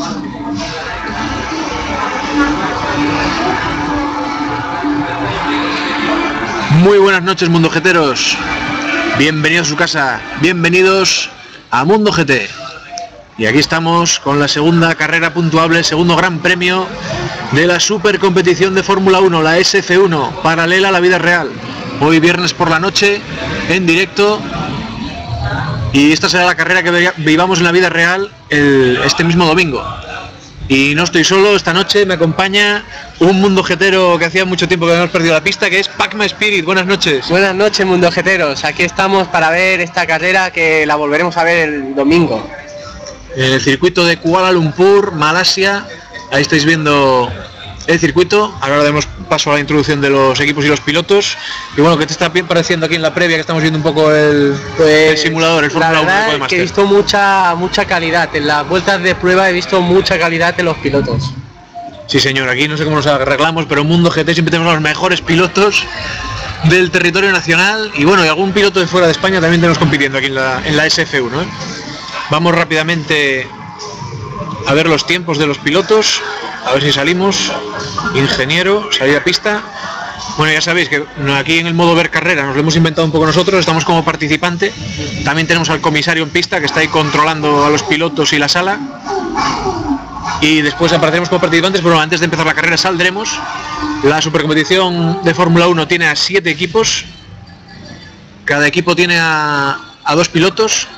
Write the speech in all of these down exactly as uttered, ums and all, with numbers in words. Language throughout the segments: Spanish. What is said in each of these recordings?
Muy buenas noches, Mundo Jeteros. Bienvenidos a su casa, bienvenidos a Mundo G T. Y aquí estamos con la segunda carrera puntuable, segundo gran premio de la super competición de Fórmula uno, la S F uno, paralela a la vida real. Hoy viernes por la noche, en directo. Y esta será la carrera que vivamos en la vida real el, este mismo domingo. Y no estoy solo, esta noche me acompaña un mundo jetero que hacía mucho tiempo que habíamos perdido la pista, que es Pacma Spirit. Buenas noches. Buenas noches, mundo jeteros. Aquí estamos para ver esta carrera que la volveremos a ver el domingo. En el circuito de Kuala Lumpur, Malasia. Ahí estáis viendo el circuito. Ahora damos paso a la introducción de los equipos y los pilotos. Y bueno, ¿qué te está pareciendo aquí en la previa, que estamos viendo un poco el, pues, el simulador, el Fórmula uno? La verdad es que he visto mucha mucha calidad. En las vueltas de prueba he visto mucha calidad en los pilotos. Sí, señor, aquí no sé cómo nos arreglamos, pero en Mundo G T siempre tenemos los mejores pilotos del territorio nacional. Y bueno, y algún piloto de fuera de España también tenemos compitiendo aquí en la, en la S F uno, ¿eh? Vamos rápidamente a ver los tiempos de los pilotos, a ver si salimos. Ingeniero, salida a pista. Bueno, ya sabéis que aquí en el modo ver carrera nos lo hemos inventado un poco nosotros, estamos como participante. También tenemos al comisario en pista, que está ahí controlando a los pilotos y la sala. Y después apareceremos como participantes, pero antes de empezar la carrera saldremos. La supercompetición de Fórmula uno tiene a siete equipos. Cada equipo tiene a, a dos pilotos.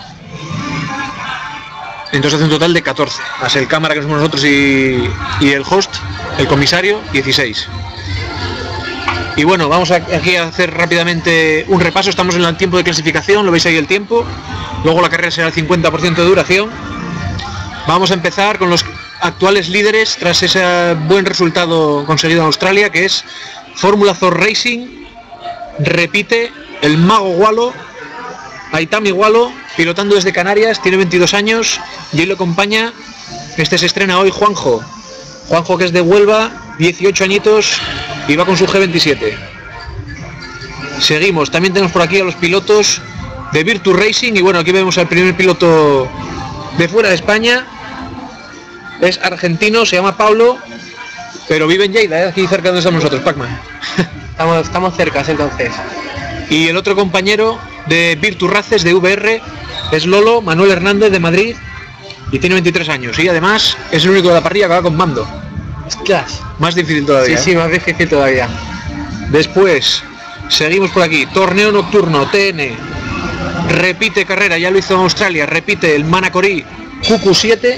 Entonces hace un total de catorce, más el cámara que somos nosotros y, y el host, el comisario, dieciséis. Y bueno, vamos a, aquí a hacer rápidamente un repaso. Estamos en el tiempo de clasificación, lo veis ahí el tiempo. Luego la carrera será el cincuenta por ciento de duración. Vamos a empezar con los actuales líderes tras ese buen resultado conseguido en Australia, que es Fórmula Thor Racing. Repite el Mago Walo, Aitami Walo, pilotando desde Canarias, tiene veintidós años y hoy lo acompaña, este se estrena hoy, Juanjo. Juanjo, que es de Huelva, dieciocho añitos y va con su G veintisiete. Seguimos, también tenemos por aquí a los pilotos de Virtu Racing y bueno, aquí vemos al primer piloto de fuera de España. Es argentino, se llama Pablo, pero vive en Lleida, ¿eh? Aquí cerca de donde estamos nosotros, Pacman. Estamos, estamos cerca entonces. Y el otro compañero de Virtu Races de V R es Lolo, Manuel Hernández, de Madrid, y tiene veintitrés años. Y además es el único de la parrilla que va con mando. Ostras. Más difícil todavía. Sí, sí, más difícil todavía. Después, seguimos por aquí. Torneo nocturno, T N. Repite carrera, ya lo hizo en Australia. Repite el Manacorí Q Q siete.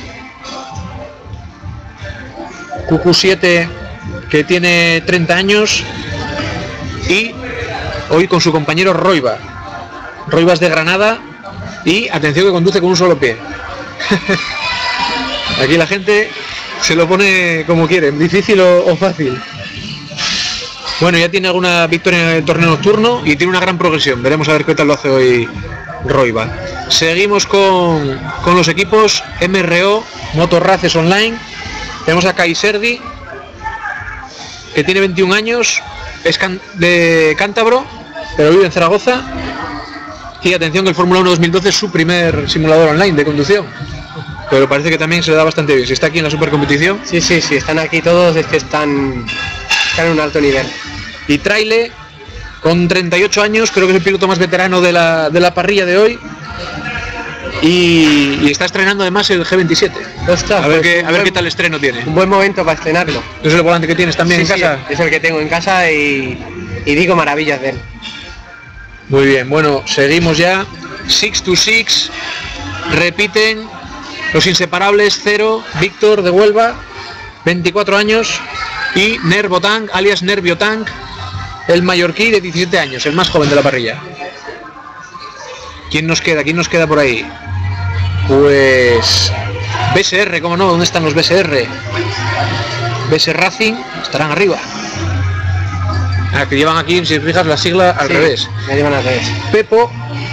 Q Q siete, que tiene treinta años. Y hoy con su compañero Roiba. Roiba es de Granada. Y atención, que conduce con un solo pie. Aquí la gente se lo pone como quiere, difícil o, o fácil. Bueno, ya tiene alguna victoria en el torneo nocturno y tiene una gran progresión. Veremos a ver qué tal lo hace hoy Roiba. Seguimos con, con los equipos M R O, Motor Races Online. Tenemos a Kaiserdi, que tiene veintiún años, es can, de cántabro, pero vive en Zaragoza. Y atención, que el Fórmula uno dos mil doce es su primer simulador online de conducción, pero parece que también se le da bastante bien. Si está aquí en la supercompetición. Sí, sí, sí, están aquí todos, es que están, están en un alto nivel. Y Traile, con treinta y ocho años, creo que es el piloto más veterano de la, de la parrilla de hoy. Y, y está estrenando además el G veintisiete. Ostras, a ver, pues qué, a ver buen, qué tal estreno tiene. Un buen momento para estrenarlo. ¿Es el volante que tienes también sí, en casa? Sí, es el que tengo en casa y, y digo maravillas de él. Muy bien, bueno, seguimos ya. Six to Six, repiten los inseparables. Cero, Víctor de Huelva, veinticuatro años, y Nervotank, alias Nerviotank, el mallorquí de diecisiete años, el más joven de la parrilla. ¿Quién nos queda? ¿Quién nos queda por ahí? Pues B S R, ¿cómo no? ¿Dónde están los B S R? B S Racing, estarán arriba. Ah, que llevan aquí, si fijas, la sigla al sí, revés. Me llevan al revés. Pepo,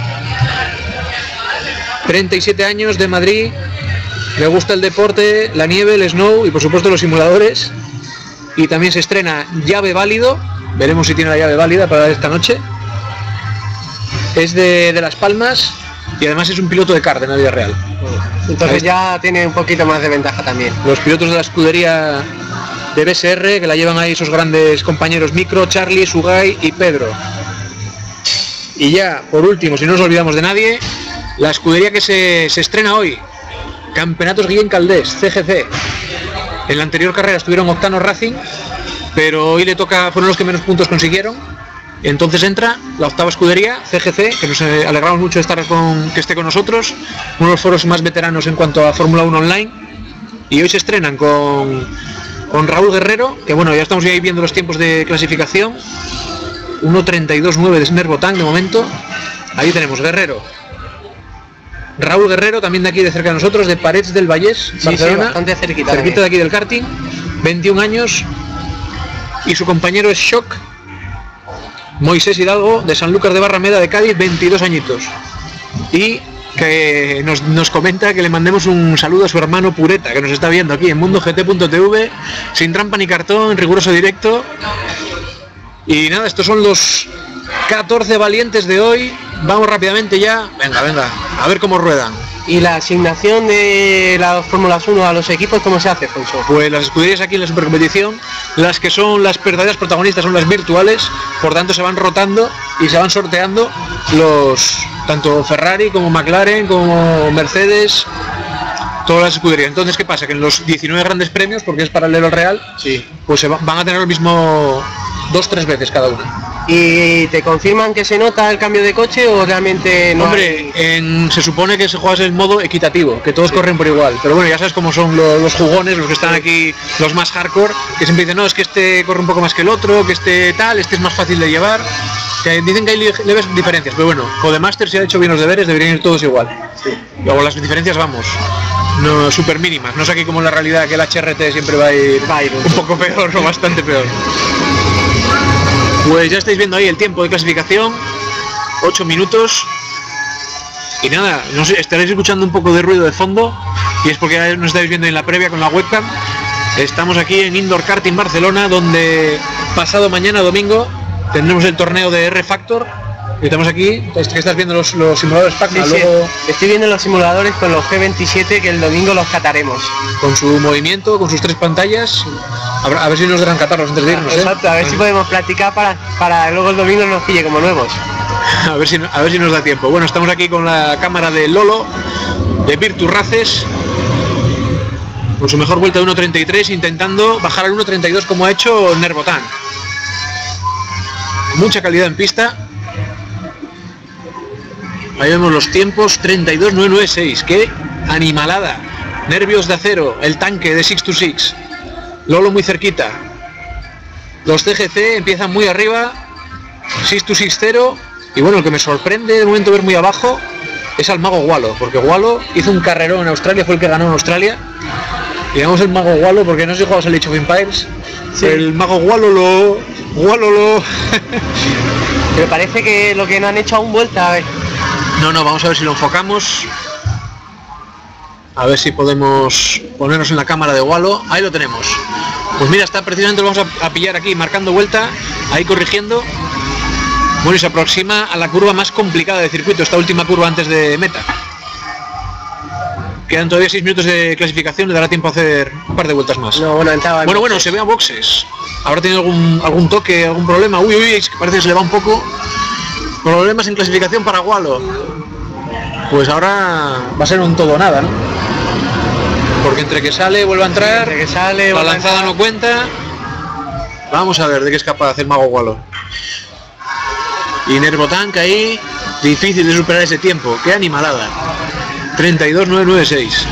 treinta y siete años, de Madrid, le gusta el deporte, la nieve, el snow y por supuesto los simuladores. Y también se estrena Llave Válido, veremos si tiene la llave válida para esta noche. Es de, de Las Palmas y además es un piloto de kart en la vida real. Entonces ya tiene un poquito más de ventaja también. Los pilotos de la escudería de B S R, que la llevan ahí esos grandes compañeros Micro, Charlie, Sugay y Pedro. Y ya, por último, si no nos olvidamos de nadie, la escudería que se, se estrena hoy, Campeonatos Guillén Caldés, C G C. En la anterior carrera estuvieron Octano Racing, pero hoy le toca, fueron los que menos puntos consiguieron. Entonces entra la octava escudería, C G C, que nos alegramos mucho de estar con, que esté con nosotros, uno de los foros más veteranos en cuanto a Fórmula uno online. Y hoy se estrenan con, con Raúl Guerrero, que bueno, ya estamos ahí viendo los tiempos de clasificación. uno treinta y dos nueve de Snerbotán de momento. Ahí tenemos Guerrero. Raúl Guerrero, también de aquí de cerca de nosotros, de Parets del Vallés, sí, Barcelona, sí, bastante cerquita, cerquita de aquí del karting, veintiún años. Y su compañero es Shock, Moisés Hidalgo, de Sanlúcar de Barrameda, de Cádiz, veintidós añitos. Y que nos, nos comenta que le mandemos un saludo a su hermano Pureta, que nos está viendo aquí en mundo g t punto t v, sin trampa ni cartón, en riguroso directo. Y nada, estos son los catorce valientes de hoy. Vamos rápidamente ya. Venga, venga, a ver cómo ruedan. ¿Y la asignación de la Fórmula uno a los equipos cómo se hace, Fonso? Pues las escuderías aquí en la supercompetición, las que son las verdaderas protagonistas son las virtuales, por tanto se van rotando y se van sorteando los tanto Ferrari como McLaren como Mercedes, todas las escuderías. Entonces, ¿qué pasa? Que en los diecinueve grandes premios, porque es paralelo al Real, sí, pues se va, van a tener lo mismo dos tres veces cada una. ¿Y te confirman que se nota el cambio de coche o realmente no? Hombre, hay... en, se supone que se juega el modo equitativo, que todos sí. corren por igual, pero bueno, ya sabes cómo son los, los jugones, los que están aquí, los más hardcore, que siempre dicen, no, es que este corre un poco más que el otro, que este tal, este es más fácil de llevar, que dicen que hay leves diferencias, pero bueno, Codemasters, si ha hecho bien los deberes, deberían ir todos igual. Sí. Luego las diferencias, vamos, no súper mínimas, no sé aquí como en la realidad que el H R T siempre va a ir, va a ir un, un poco peor o bastante peor. Pues ya estáis viendo ahí el tiempo de clasificación, ocho minutos. Y nada, no sé, estaréis escuchando un poco de ruido de fondo, y es porque ya nos estáis viendo en la previa con la webcam. Estamos aquí en Indoor Karting Barcelona, donde pasado mañana domingo tendremos el torneo de R Factor. Y estamos aquí, que estás viendo los, los simuladores Pac-Man. Sí, luego... sí. Estoy viendo los simuladores con los G veintisiete que el domingo los cataremos. Con su movimiento, con sus tres pantallas. A ver si nos darán catarros antes de irnos. Exacto, ¿eh? A ver si podemos practicar para, para luego el domingo nos pille como nuevos. A ver si, a ver si nos da tiempo. Bueno, estamos aquí con la cámara de Lolo, de Virtus Races, con su mejor vuelta de uno treinta y tres, intentando bajar al uno treinta y dos como ha hecho Nerbotán. Mucha calidad en pista. Ahí vemos los tiempos, treinta y dos nueve noventa y seis, qué animalada. Nervios de acero, el tanque de seis to seis. Lolo muy cerquita. Los C G C empiezan muy arriba, seis to seis cero. Y bueno, el que me sorprende de momento ver muy abajo es al Mago Wallo, porque Wallo hizo un carrerón en Australia, fue el que ganó en Australia. Y digamos el Mago Wallo, porque no sé si jugabas el Age of Empires. Sí. El Mago Wallo lo... Wallo lo... Pero parece que lo que no han hecho aún vuelta, a ver. No, no, vamos a ver si lo enfocamos. A ver si podemos ponernos en la cámara de Wallo. Ahí lo tenemos. Pues mira, está precisamente, lo vamos a, a pillar aquí, marcando vuelta, ahí corrigiendo. Bueno, y se aproxima a la curva más complicada del circuito, esta última curva antes de meta. Quedan todavía seis minutos de clasificación, le dará tiempo a hacer un par de vueltas más. No, bueno, entraba bueno, bueno, se ve a boxes. ¿Habrá tenido algún, algún toque, algún problema? Uy, uy, es que parece que se le va un poco. Problemas en clasificación para Wallo. Pues ahora va a ser un todo o nada, ¿no? Porque entre que sale, vuelve a entrar, entre que sale, la lanzada no cuenta. Vamos a ver de qué es capaz de hacer Mago Wallo. Y Nerbotán, que ahí difícil de superar ese tiempo. Qué animalada. treinta y dos nueve noventa y seis.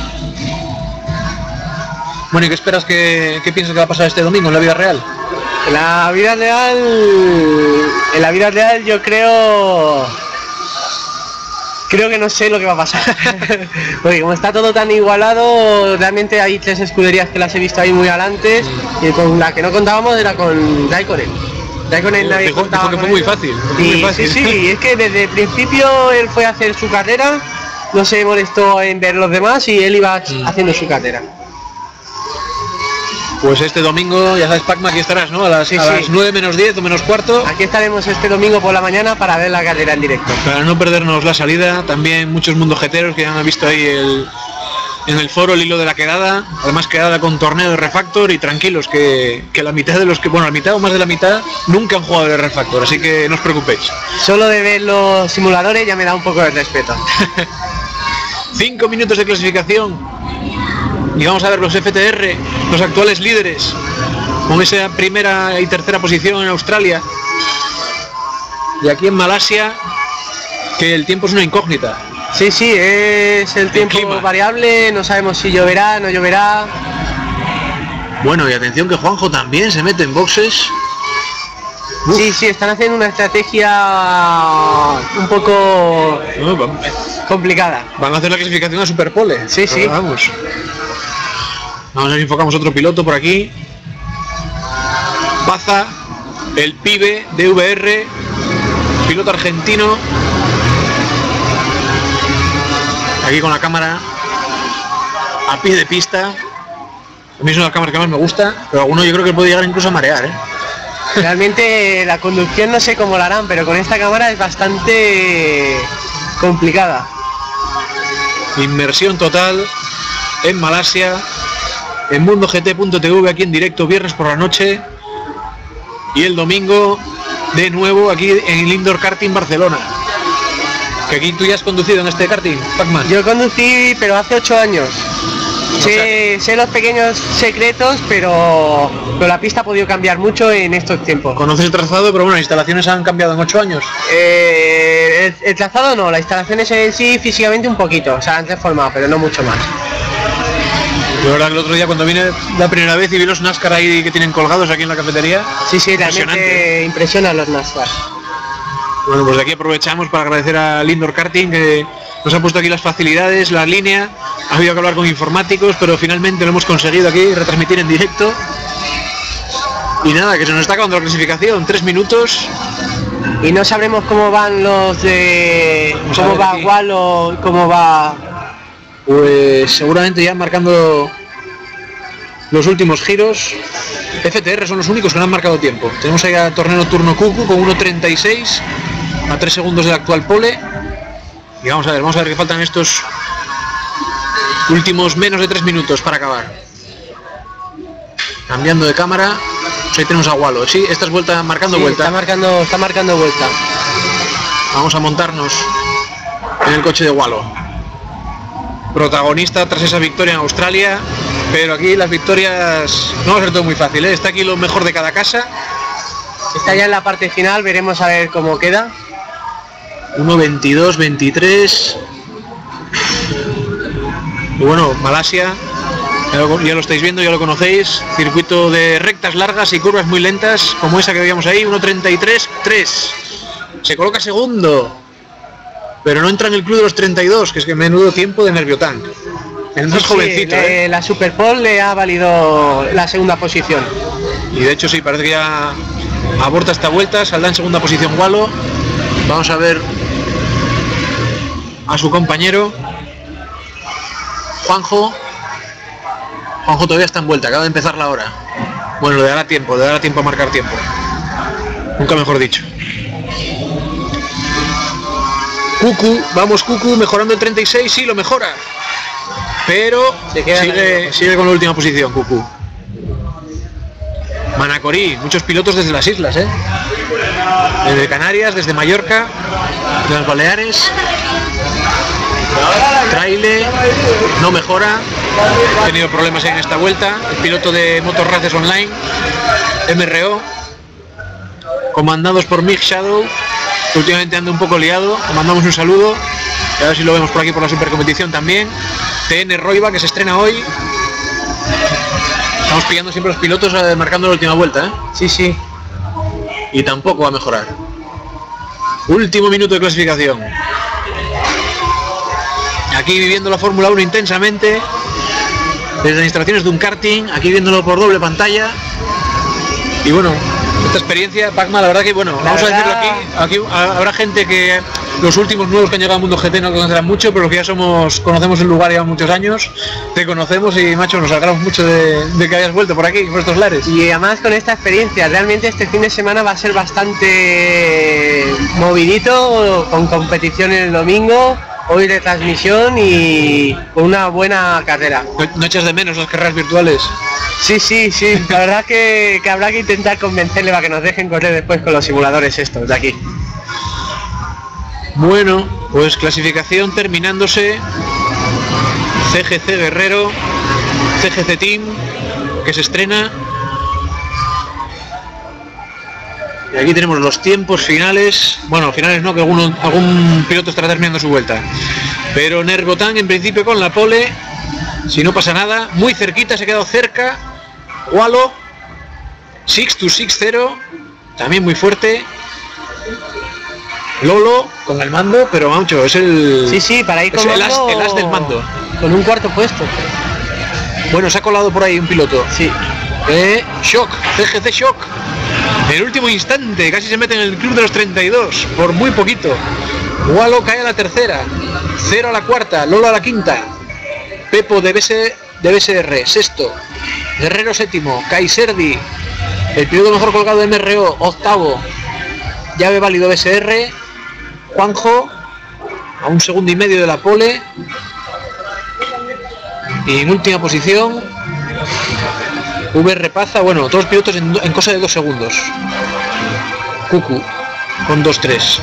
Bueno, ¿y qué esperas que qué piensas que va a pasar este domingo en la vida real? En la vida real, en la vida real yo creo, creo que no sé lo que va a pasar. Porque como está todo tan igualado, realmente hay tres escuderías que las he visto ahí muy adelante, y con la que no contábamos era con Raikkonen. Raikkonen nadie dijo, contaba dijo que con fue muy ello. fácil, fue Y, muy fácil. Sí, sí, es que desde el principio él fue a hacer su carrera, no se molestó en ver los demás y él iba mm. haciendo su carrera. Pues este domingo, ya sabes, Pacma, aquí estarás, ¿no? A las, Sí, a sí. las nueve menos diez o menos cuarto. Aquí estaremos este domingo por la mañana para ver la carrera en directo. Para no perdernos la salida, también muchos mundojeteros que ya han visto ahí el, en el foro el hilo de la quedada. Además, quedada con torneo de Refactor y tranquilos, que, que la mitad de los que, bueno, la mitad o más de la mitad nunca han jugado de Refactor, así que no os preocupéis. Solo de ver los simuladores ya me da un poco de respeto. Cinco minutos de clasificación. Y vamos a ver los F T R, los actuales líderes, con esa primera y tercera posición en Australia. Y aquí en Malasia, que el tiempo es una incógnita. Sí, sí, es el tiempo clima. variable, no sabemos si lloverá, no lloverá. Bueno, y atención que Juanjo también se mete en boxes. Uf. Sí, sí, están haciendo una estrategia un poco No, van, complicada. van a hacer la clasificación a Superpole. Sí, sí. Vamos. Vamos a ver si enfocamos otro piloto por aquí. Baza, el pibe de V R, piloto argentino. Aquí con la cámara a pie de pista. A mí es una de las cámaras que más me gusta, pero alguno yo creo que puede llegar incluso a marear, ¿eh? Realmente la conducción no sé cómo la harán, pero con esta cámara es bastante complicada. Inmersión total en Malasia, en mundo G T punto T V, aquí en directo viernes por la noche, y el domingo de nuevo aquí en el Indoor Karting Barcelona. Que aquí tú ya has conducido en este karting, Pacman. Yo conducí, pero hace ocho años. O Sé, sea- sé los pequeños secretos, pero, pero la pista ha podido cambiar mucho en estos tiempos. Conoces el trazado, pero bueno, las instalaciones han cambiado en ocho años. Eh, el, el trazado no, las instalaciones en sí físicamente un poquito, o sea, han reformado, pero no mucho más. La verdad que el otro día cuando vine la primera vez y vi los NASCAR ahí que tienen colgados aquí en la cafetería. Sí, sí, realmente Impresionante. impresionan los NASCAR. Bueno, pues de aquí aprovechamos para agradecer al Indoor Karting que nos ha puesto aquí las facilidades, la línea. Ha habido que hablar con informáticos, pero finalmente lo hemos conseguido aquí, retransmitir en directo. Y nada, que se nos está acabando la clasificación, tres minutos. Y no sabremos cómo van los de... Vamos a cómo ver va aquí. Wallo, cómo va... Pues seguramente ya marcando los últimos giros. F T R son los únicos que no han marcado tiempo. Tenemos ahí a torneo nocturno Cucu con uno treinta y seis a tres segundos del actual pole. Y vamos a ver, vamos a ver que faltan estos últimos menos de tres minutos para acabar. Cambiando de cámara. Pues ahí tenemos a Wallo. Sí, esta es vuelta, marcando Sí, vuelta. Está marcando, está marcando vuelta. Vamos a montarnos en el coche de Wallo. Protagonista tras esa victoria en Australia, pero aquí las victorias no va a ser todo muy fácil, ¿eh? Está aquí lo mejor de cada casa. Está ya en la parte final, veremos a ver cómo queda. uno veintidós veintitrés. Y bueno, Malasia, ya lo, ya lo estáis viendo, ya lo conocéis, circuito de rectas largas y curvas muy lentas, como esa que veíamos ahí, uno treinta y tres tres. Se coloca segundo, pero no entra en el club de los treinta y dos, que es que menudo tiempo de Nerviotank. El más Sí, jovencito, sí, ¿eh? le- la Superpole le ha valido la segunda posición. Y de hecho sí, parece que ya aborta esta vuelta, saldrá en segunda posición Wallo. Vamos a ver a su compañero Juanjo. Juanjo todavía está en vuelta, acaba de empezar la hora. Bueno, le dará tiempo, le dará tiempo a marcar tiempo. Nunca mejor dicho. Cucu, vamos Cucu, mejorando el treinta y seis, sí, lo mejora. Pero Se queda en sigue, la- sigue con la última posición, Cucu. Manacorí, muchos pilotos desde las islas, ¿eh? Desde Canarias, desde Mallorca, de las Baleares. Traile, no mejora. Ha tenido problemas en esta vuelta. El piloto de Motor Races Online, M R O, comandados por Mick Shadow, que últimamente anda un poco liado. Le mandamos un saludo. Y a ver si lo vemos por aquí por la supercompetición también. T N Roiva, que se estrena hoy. Estamos pillando siempre los pilotos eh, marcando la última vuelta, ¿eh? Sí, sí. Y tampoco va a mejorar. Último minuto de clasificación. Aquí viviendo la Fórmula uno intensamente. Desde las instalaciones de un karting, aquí viéndolo por doble pantalla. Y bueno, esta experiencia, Pacma, la verdad que bueno, La vamos verdad... a decirlo aquí, aquí habrá gente que los últimos nuevos que han llegado al mundo G T no conocerán mucho, pero los que ya somos, conocemos el lugar ya muchos años, te conocemos y macho, nos alegramos mucho de, de que hayas vuelto por aquí, por estos lares. Y además con esta experiencia, realmente este fin de semana va a ser bastante movidito, con competición el domingo, hoy de transmisión y con una buena carrera. ¿No, no echas de menos las carreras virtuales? Sí, sí, sí, la verdad que, que habrá que intentar convencerle para que nos dejen correr después con los simuladores estos de aquí. Bueno, pues clasificación terminándose. C G C Guerrero, C G C Team, que se estrena. Y aquí tenemos los tiempos finales. Bueno, finales no, que alguno, algún piloto estará terminando su vuelta. Pero Nerviotang en principio con la pole. Si no pasa nada, muy cerquita, se ha quedado cerca. Walo, seis dos seis cero, también muy fuerte. Lolo con el mando, pero macho, es el... Sí, sí, para ir con el as, el as del mando. Con un cuarto puesto. Bueno, se ha colado por ahí un piloto. Sí. Eh, Shock, C G C Shock. En el último instante, casi se mete en el club de los treinta y dos, por muy poquito. Walo cae a la tercera, Cero a la cuarta, Lolo a la quinta. Pepo de B S R, sexto. Guerrero séptimo, Kaiserdi, el piloto mejor colgado de M R O, octavo. Llave válido B S R. Juanjo a un segundo y medio de la pole. Y en última posición V R Paza, bueno, todos los pilotos en, en cosa de dos segundos. Cucu con dos tres.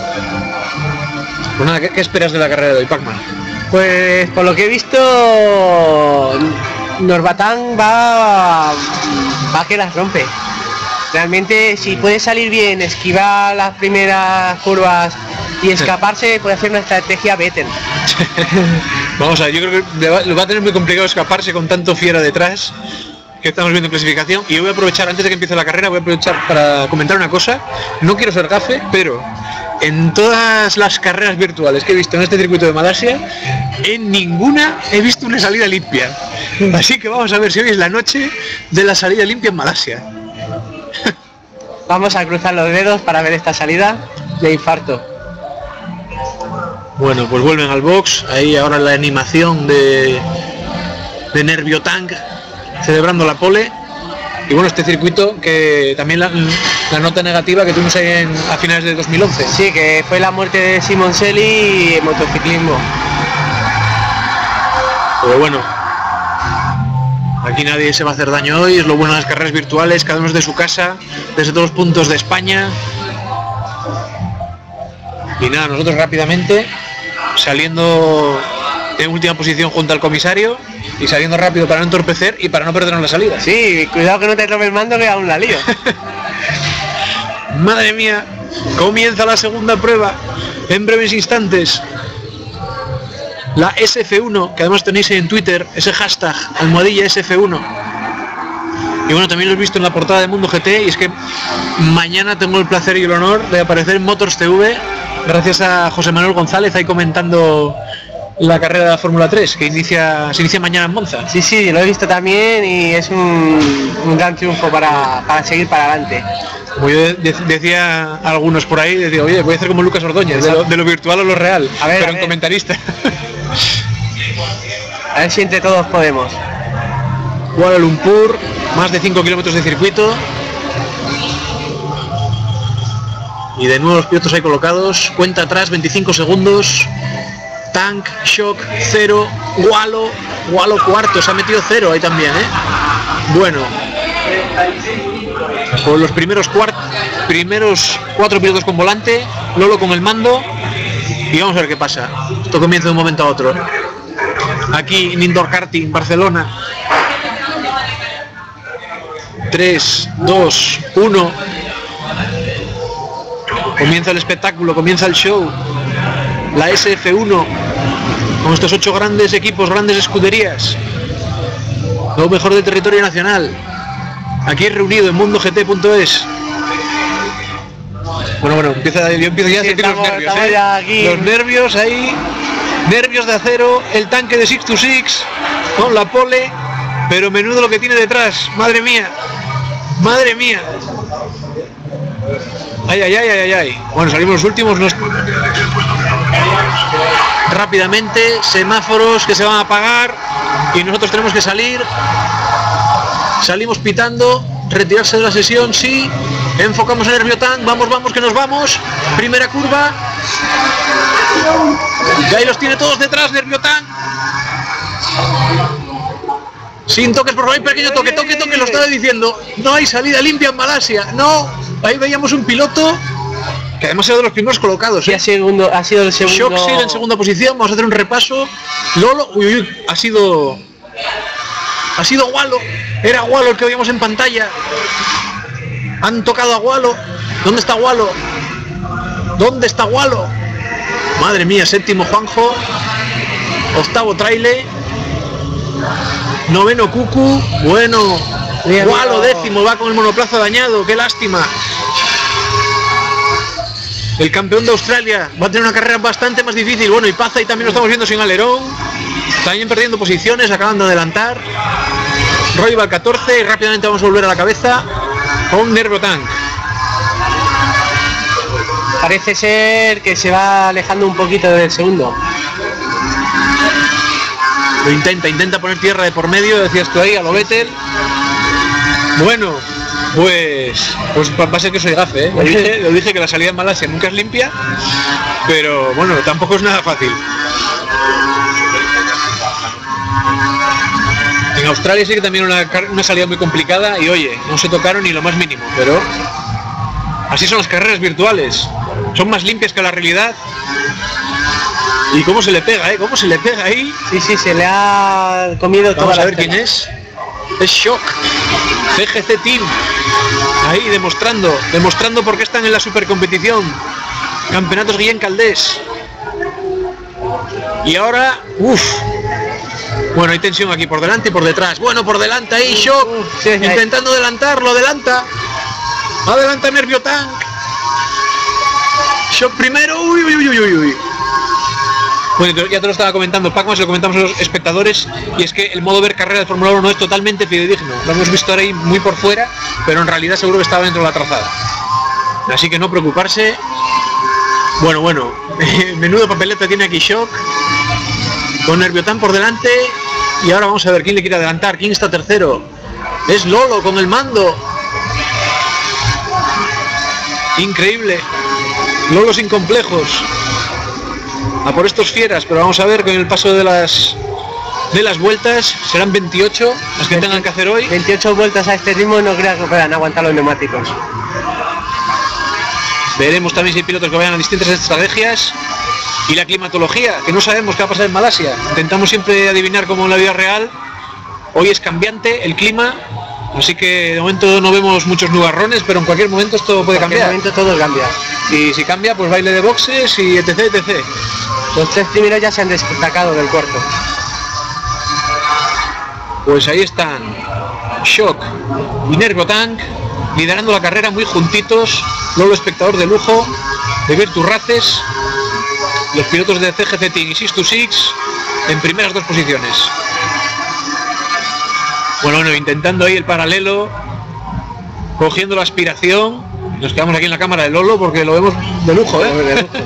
Pues nada, ¿qué, ¿qué esperas de la carrera de hoy, Pacman? Pues por lo que he visto, Nerviotang va, va a que las rompe. Realmente, si puede salir bien, esquivar las primeras curvas y escaparse, puede hacer una estrategia Vettel. Vamos a ver, yo creo que le va, le va a tener muy complicado escaparse con tanto fiera detrás que estamos viendo en clasificación. Y yo voy a aprovechar, antes de que empiece la carrera, voy a aprovechar para comentar una cosa. No quiero ser gafe, pero en todas las carreras virtuales que he visto en este circuito de Malasia, en ninguna he visto una salida limpia. Así que vamos a ver si hoy es la noche de la salida limpia en Malasia. Vamos a cruzar los dedos para ver esta salida de infarto. Bueno, pues vuelven al box. Ahí ahora la animación de, de Nerviotang celebrando la pole. Y bueno, este circuito que también la, la nota negativa que tuvimos ahí en, a finales de dos mil once. Sí, que fue la muerte de Simoncelli en motociclismo. Pero bueno, aquí nadie se va a hacer daño hoy, es lo bueno de las carreras virtuales, cada uno es de su casa, desde todos los puntos de España. Y nada, nosotros rápidamente, saliendo en última posición junto al comisario y saliendo rápido para no entorpecer y para no perdernos la salida. Sí, cuidado que no te robe el mando, que aún la lío. Madre mía, comienza la segunda prueba en breves instantes. La S F uno, que además tenéis en Twitter, ese hashtag, almohadilla S F uno. Y bueno, también lo he visto en la portada de Mundo G T, y es que mañana tengo el placer y el honor de aparecer en Motors T V, gracias a José Manuel González, ahí comentando la carrera de la Fórmula tres, que inicia, se inicia mañana en Monza. Sí, sí, lo he visto también y es un, un gran triunfo para, para seguir para adelante. Como yo de, de, decía a algunos por ahí, decía, oye, voy a hacer como Lucas Ordóñez, de lo, de lo virtual a lo real, a ver, pero a en ver. comentarista. A ver si entre todos podemos. Kuala Lumpur, más de cinco kilómetros de circuito. Y de nuevo los pilotos ahí colocados. Cuenta atrás, veinticinco segundos. Tank, Shock, cero. Walo, Walo cuarto, se ha metido cero ahí también, ¿eh? Bueno. Por los primeros, cuart primeros cuatro pilotos con volante. Lolo con el mando. Y vamos a ver qué pasa. Esto comienza de un momento a otro. Aquí en Indoor Karting, Barcelona. tres, dos, uno. Comienza el espectáculo, comienza el show. La S F uno, con estos ocho grandes equipos, grandes escuderías. Lo mejor del territorio nacional. Aquí reunido en mundo G T punto es. Bueno, bueno, empieza, yo empiezo ya a Sí, sentir estamos, los nervios, estamos ¿eh? ya aquí. Los nervios ahí, nervios de acero, el tanque de seis to seis con la pole, pero menudo lo que tiene detrás, madre mía, madre mía. Ay, ay, ay, ay, ay. Bueno, salimos los últimos. Nos... Rápidamente, semáforos que se van a apagar y nosotros tenemos que salir. Salimos pitando, retirarse de la sesión, sí. Enfocamos en Herbiotank, vamos, vamos, que nos vamos. Primera curva. Y ahí los tiene todos detrás de Herbiotank. Sin toques, por favor, hay pequeño toque, toque, toque, lo estaba diciendo. No hay salida limpia en Malasia, no. Ahí veíamos un piloto que además era de los primeros colocados. ¿eh? Y ha, segundo, ha sido el segundo. Shock sigue en segunda posición, vamos a hacer un repaso. Lolo, uy, uy, ha sido... Ha sido Gualo, era Gualo el que veíamos en pantalla. Han tocado a Gualo. ¿Dónde está Gualo? ¿Dónde está Gualo? Madre mía, séptimo Juanjo. Octavo Traile. Noveno Cucu. Bueno, Bien, Gualo amigo. décimo, va con el monoplaza dañado, qué lástima. El campeón de Australia va a tener una carrera bastante más difícil. Bueno, y Paza y también lo estamos viendo sin alerón. También perdiendo posiciones, acabando de adelantar. Roy va al catorce y rápidamente vamos a volver a la cabeza con Herbiotank. Parece ser que se va alejando un poquito del segundo. Lo intenta, intenta poner tierra de por medio, decías tú ahí, a lo Vettel. Bueno, pues, pues va a ser que soy gafe, ¿eh? Lo dije, lo dije que la salida en Malasia nunca es limpia, pero bueno, tampoco es nada fácil. En Australia sí que también una, una salida muy complicada y oye, no se tocaron ni lo más mínimo, pero así son las carreras virtuales, son más limpias que la realidad. Y cómo se le pega, ¿eh? Cómo se le pega ahí. Sí, sí, se le ha comido toda Vamos la a ver tela. quién es. Es Shock. C G C Team. Ahí demostrando, demostrando por qué están en la supercompetición. Campeonatos Guillén Caldés. Y ahora, uff. Bueno, hay tensión aquí por delante y por detrás. Bueno, por delante ahí Shock. Sí, sí, intentando adelantarlo, adelanta. Adelanta Herbiotank. Shock primero. Uy, uy, uy, uy, uy. Bueno, ya te lo estaba comentando, Pac, se lo comentamos a los espectadores, y es que el modo ver carrera de Fórmula uno no es totalmente fidedigno. Lo hemos visto ahora ahí muy por fuera, pero en realidad seguro que estaba dentro de la trazada. Así que no preocuparse. Bueno, bueno, menudo papeleta tiene aquí Shock, con Herbiotank por delante, y ahora vamos a ver quién le quiere adelantar, quién está tercero. Es Lolo con el mando. Increíble. Lolo sin complejos. A por estos fieras, pero vamos a ver con el paso de las de las vueltas, serán veintiocho las que tengan que hacer hoy. veintiocho vueltas a este ritmo, no creo que puedan aguantar los neumáticos. Veremos también si hay pilotos que vayan a distintas estrategias. Y la climatología, que no sabemos qué va a pasar en Malasia. Intentamos siempre adivinar como en la vida real. Hoy es cambiante el clima, así que de momento no vemos muchos nubarrones, pero en cualquier momento esto puede En cualquier cambiar. momento todo cambia. Y si cambia, pues baile de boxes y etc, etcétera. Los tres primeros ya se han destacado del cuarto. Pues ahí están Shock y Herbiotank liderando la carrera muy juntitos. Lolo espectador de lujo de Virtus Races. Los pilotos de C G C Team y seis to seis en primeras dos posiciones. Bueno, bueno, intentando ahí el paralelo, cogiendo la aspiración. Nos quedamos aquí en la cámara de Lolo porque lo vemos de lujo, ¿eh? De lujo.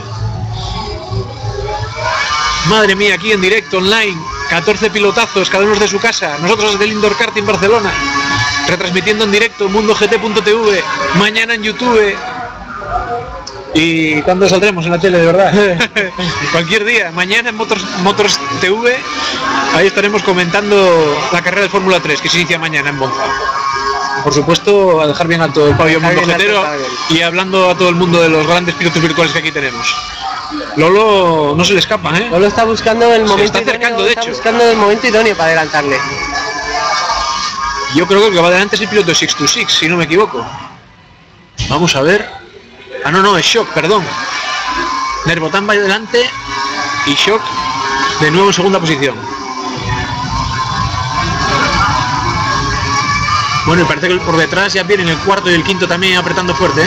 Madre mía, aquí en directo, online, catorce pilotazos, cada uno de su casa. Nosotros desde el Indoor Karting Barcelona, retransmitiendo en directo mundo g t punto t v, mañana en YouTube. ¿Y cuándo saldremos en la tele, de verdad? Cualquier día, mañana en Motors, Motors T V, ahí estaremos comentando la carrera de Fórmula tres, que se inicia mañana en Monza. Por supuesto, a dejar bien alto el pabellón Dejar mundo bien jetero alto el pabellón. y hablando a todo el mundo de los grandes pilotos virtuales que aquí tenemos. Lolo no se le escapa, ¿eh? Lolo está buscando el momento está acercando, idóneo, de está hecho. buscando el momento idóneo para adelantarle. Yo creo que el que va adelante es el piloto de seis to seis, si no me equivoco. Vamos a ver. Ah, no, no, es Shock, perdón. Herbiotank va adelante y Shock de nuevo en segunda posición. Bueno, y parece que por detrás ya vienen el cuarto y el quinto también apretando fuerte, ¿eh?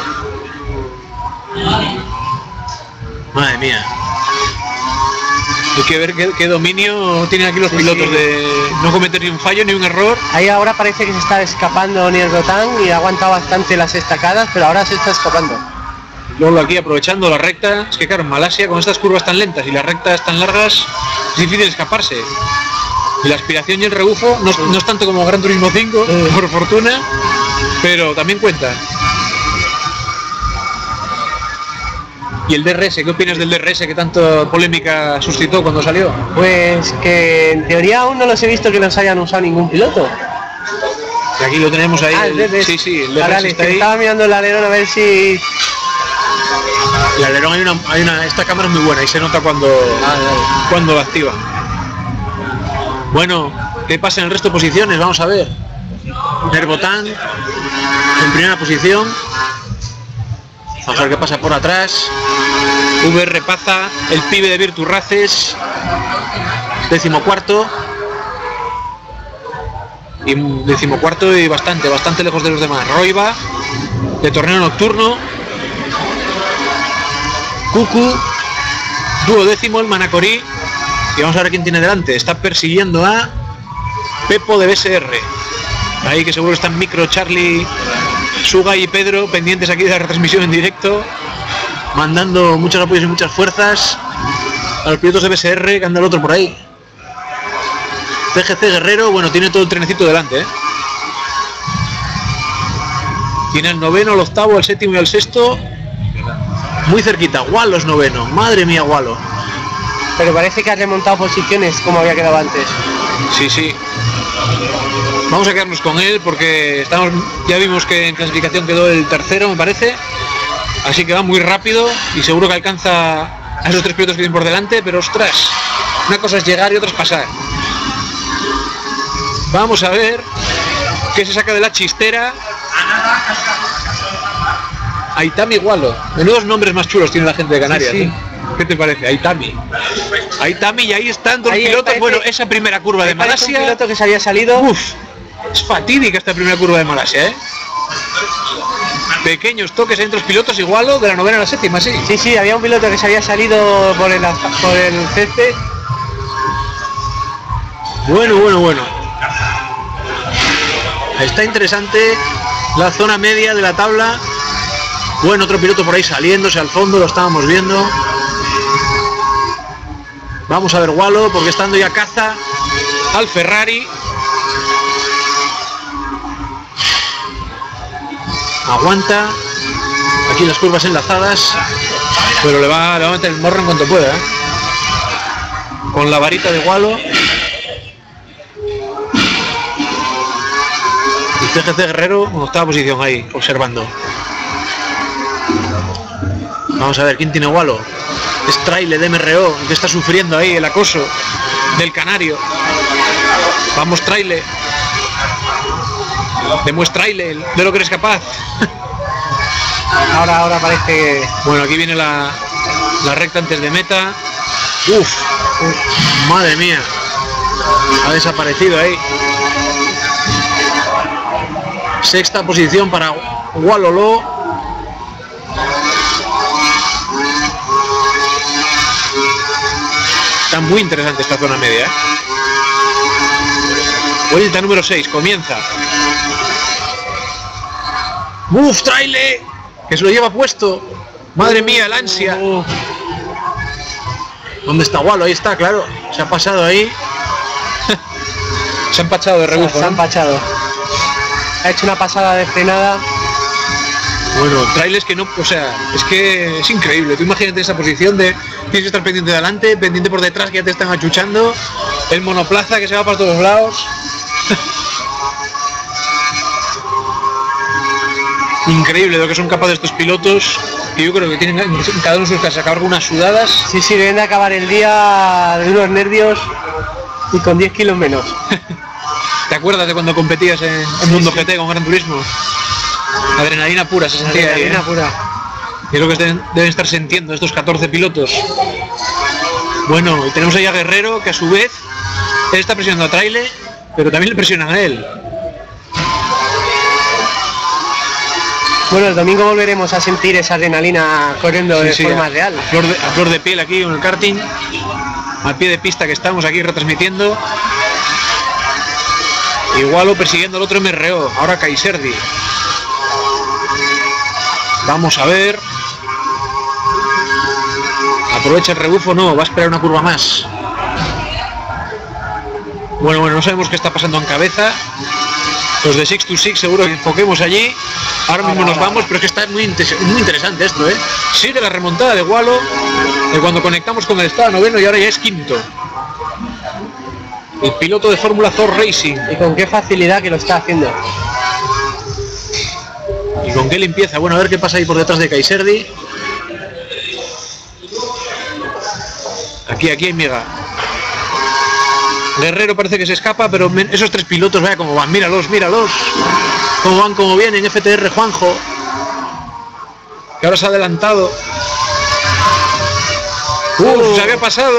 Madre mía. Hay que ver qué, qué dominio tienen aquí los Sí, pilotos sí. de no cometer ni un fallo ni un error. Ahí ahora parece que se está escapando Niergotán y ha aguantado bastante las estacadas, pero ahora se está escapando. Luego aquí aprovechando la recta, es que claro, en Malasia con estas curvas tan lentas y las rectas tan largas es difícil escaparse. Y la aspiración y el rebufo no, es- no es tanto como Gran Turismo cinco, Sí. por fortuna, pero también cuenta. ¿Y el D R S? ¿Qué opinas del D R S que tanto polémica suscitó cuando salió? Pues que en teoría aún no los he visto que los hayan usado ningún piloto. Y aquí lo tenemos ahí. Ah, el D R S. Sí, sí, el D R S Vale, está que ahí. estaba mirando el alerón a ver si... El alerón hay una, hay una, esta cámara es muy buena y se nota cuando, cuando la activa. Bueno, ¿qué pasa en el resto de posiciones? Vamos a ver. Niergotán en primera posición. Vamos a ver qué pasa por atrás. V R Paza, el pibe de Virtus Races, decimocuarto. Y decimocuarto y bastante, bastante lejos de los demás. Roiba, de torneo nocturno. Cucu, duodécimo el Manacorí. Y vamos a ver quién tiene delante. Está persiguiendo a Pepo de B S R. Ahí que seguro están Micro, Charlie, Suga y Pedro pendientes aquí de la retransmisión en directo, mandando muchos apoyos y muchas fuerzas a los pilotos de B S R que anda el otro por ahí. T G C Guerrero, bueno, tiene todo el trenecito delante, ¿eh? Tiene el noveno, el octavo, el séptimo y el sexto muy cerquita. Wallo es noveno, madre mía, Wallo. Pero parece que ha remontado posiciones como había quedado antes. Sí, sí. Vamos a quedarnos con él porque estamos, ya vimos que en clasificación quedó el tercero, me parece. Así que va muy rápido y seguro que alcanza a esos tres pilotos que vienen por delante, pero ostras, una cosa es llegar y otra es pasar. Vamos a ver qué se saca de la chistera. Aitami Wallo. Menudos nombres más chulos tiene la gente de Canarias. Sí, sí. ¿eh? ¿Qué te parece? Aitami. Aitami y ahí están dos Ahí pilotos. parece- Bueno, esa primera curva de Me parece un Malasia. piloto que se había salido. Uf, es fatídica esta primera curva de Malasia, ¿eh? Pequeños toques entre los pilotos, igual de la novena a la séptima, sí. Sí, sí, había un piloto que se había salido por el, asfa- por el césped. Bueno, bueno, bueno. Está interesante la zona media de la tabla. Bueno, otro piloto por ahí saliéndose al fondo, lo estábamos viendo. Vamos a ver Wallo, porque estando ya caza al Ferrari. Aguanta. Aquí las curvas enlazadas. Pero le va, le va a meter el morro en cuanto pueda, ¿eh? Con la varita de Wallo. Y T G C Guerrero en octava posición ahí, observando. Vamos a ver quién tiene Wallo. Es Traile de M R O, el que está sufriendo ahí el acoso del canario. Vamos, Traile. Demuéstraile de lo que eres capaz. Ahora, ahora parece que... Bueno, aquí viene la, la recta antes de meta. Uf, madre mía. Ha desaparecido ahí. Sexta posición para Wallo. Está muy interesante esta zona media, ¿eh? Vuelta número seis, comienza. ¡Uf, Traile! Que se lo lleva puesto. Madre mía, el ansia. Uh, ¿Dónde está Wallo? Ahí está, claro. Se ha pasado ahí. Se ha empachado de rebufo, se ha ¿no? empachado. Ha hecho una pasada de frenada. Bueno, trailers que no, o sea, es que es increíble. Tú imagínate esa posición de tienes que estar pendiente de adelante, pendiente por detrás que ya te están achuchando, el monoplaza que se va para todos lados. Increíble lo que son capaces estos pilotos, que yo creo que tienen en cada uno de sus casas acabar con unas sudadas. Sí, sí, deben de acabar el día de unos nervios y con diez kilos menos. ¿Te acuerdas de cuando competías en, en Mundo G T con Gran Turismo? Adrenalina pura se sentía ahí, Adrenalina ¿eh? pura. Y es lo que deben, deben estar sintiendo estos catorce pilotos. Bueno, y tenemos ahí a Guerrero, que a su vez él está presionando a Traile, pero también le presionan a él. Bueno, el domingo volveremos a sentir esa adrenalina corriendo Sí, de sí, forma a, real. a flor de, a flor de piel aquí con el karting. al pie de pista que estamos aquí retransmitiendo. Igualo persiguiendo al otro M R O, ahora Kaiserdi. Vamos a ver. Aprovecha el rebufo, no, va a esperar una curva más. Bueno, bueno, no sabemos qué está pasando en cabeza. Los de Six to Six seguro que enfoquemos allí. Ahora mismo nos vamos, pero es que está muy, inter muy interesante esto, ¿eh? Sigue la remontada de Gualo, de cuando conectamos con el estado noveno y ahora ya es quinto. El piloto de Fórmula Thor Racing. Y con qué facilidad que lo está haciendo. Y con qué limpieza. Bueno, a ver qué pasa ahí por detrás de Kaiserdi. Aquí, aquí hay miga. Guerrero parece que se escapa, pero esos tres pilotos, vaya cómo van, míralos, míralos. Cómo van, cómo vienen. F T R Juanjo, que ahora se ha adelantado. Uh, se había pasado.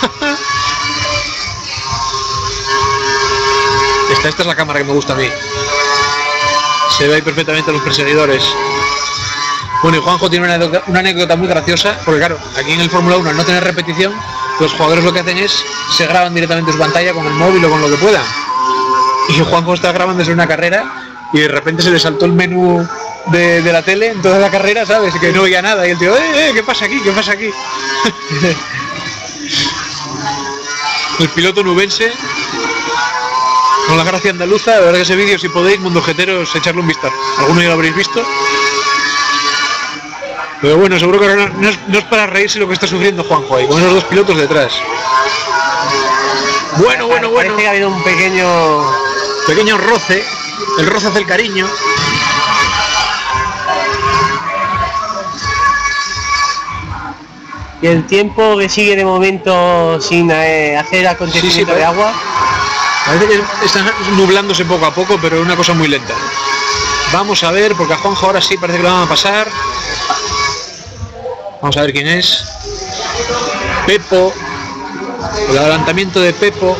esta, esta es la cámara que me gusta a mí. Se ve ahí perfectamente a los perseguidores. Bueno, y Juanjo tiene una anécdota, una anécdota muy graciosa, porque claro, aquí en el Fórmula uno al no tener repetición, los jugadores lo que hacen es, se graban directamente su pantalla con el móvil o con lo que puedan. Y Juanjo está grabando desde una carrera y de repente se le saltó el menú de, de la tele en toda la carrera, ¿sabes? Que no oía nada y el tío, eh, eh, ¿qué pasa aquí? ¿Qué pasa aquí? El piloto nubense con la gracia andaluza. De verdad que ese vídeo, si podéis, mundo jeteros, echarle un vistazo. Alguno ya lo habréis visto. Pero bueno, seguro que no, no, es, no es para reírse lo que está sufriendo Juanjo ahí, con esos dos pilotos detrás. Bueno, bueno, bueno. Parece que ha habido un pequeño... Pequeño roce. El roce hace el cariño. Y el tiempo que sigue de momento sin eh, hacer acontecimiento sí, sí, de agua. Parece que está nublándose poco a poco, pero es una cosa muy lenta. Vamos a ver, porque a Juanjo ahora sí parece que lo van a pasar. Vamos a ver quién es. Pepo. El adelantamiento de Pepo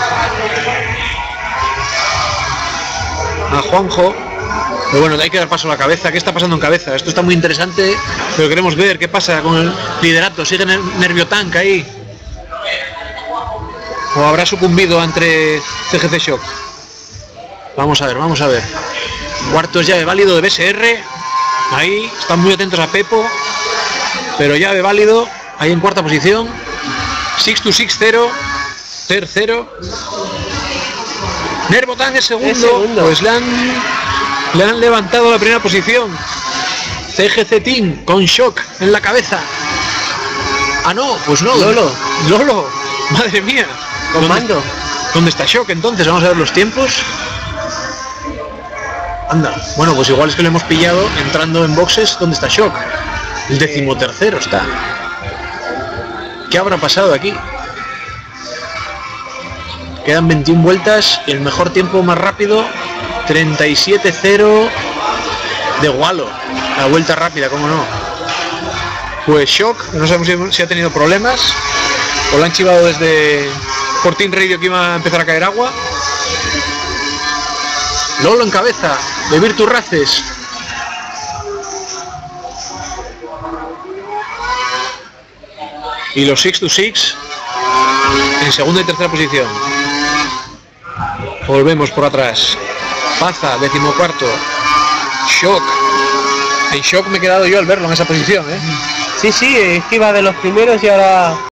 a Juanjo. Pero bueno, hay que dar paso a la cabeza. ¿Qué está pasando en cabeza? Esto está muy interesante, pero queremos ver qué pasa con el liderato. ¿Sigue Nerviotank ahí? ¿O habrá sucumbido ante C G C Shock? Vamos a ver, vamos a ver. Cuarto es llave válido de B S R. Ahí, están muy atentos a Pepo. Pero llave válido, ahí en cuarta posición. Six to Six cero. Tercero. Nerviotank es segundo. Es segundo. Pues le han, le han levantado la primera posición. C G C Team con Shock en la cabeza. Ah, no, pues no. Lolo. Lolo. Madre mía. Con mando. ¿Dónde está Shock entonces? Vamos a ver los tiempos. Anda. Bueno, pues igual es que lo hemos pillado entrando en boxes. ¿Dónde está Shock? El decimotercero está. ¿Qué habrá pasado aquí? Quedan veintiuna vueltas y el mejor tiempo más rápido, treinta y siete cero de Gualo. La vuelta rápida, cómo no. Pues Shock, no sabemos si ha tenido problemas o lo han chivado desde Fortin Radio que iba a empezar a caer agua. Lolo en cabeza, de Virtus Races. Y los Six to Six en segunda y tercera posición. Volvemos por atrás. Paza, decimocuarto. Shock. En Shock me he quedado yo al verlo en esa posición, ¿eh? Sí, sí, es que iba de los primeros y ahora...